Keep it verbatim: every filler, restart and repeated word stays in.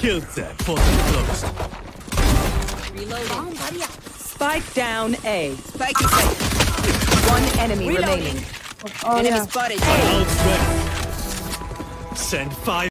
Killed that. Portal closed. Reloading. Spike down A. Spike is safe. One enemy Reloading. remaining. Oh Enemy yeah. spotted. Ult's ready. Send fire.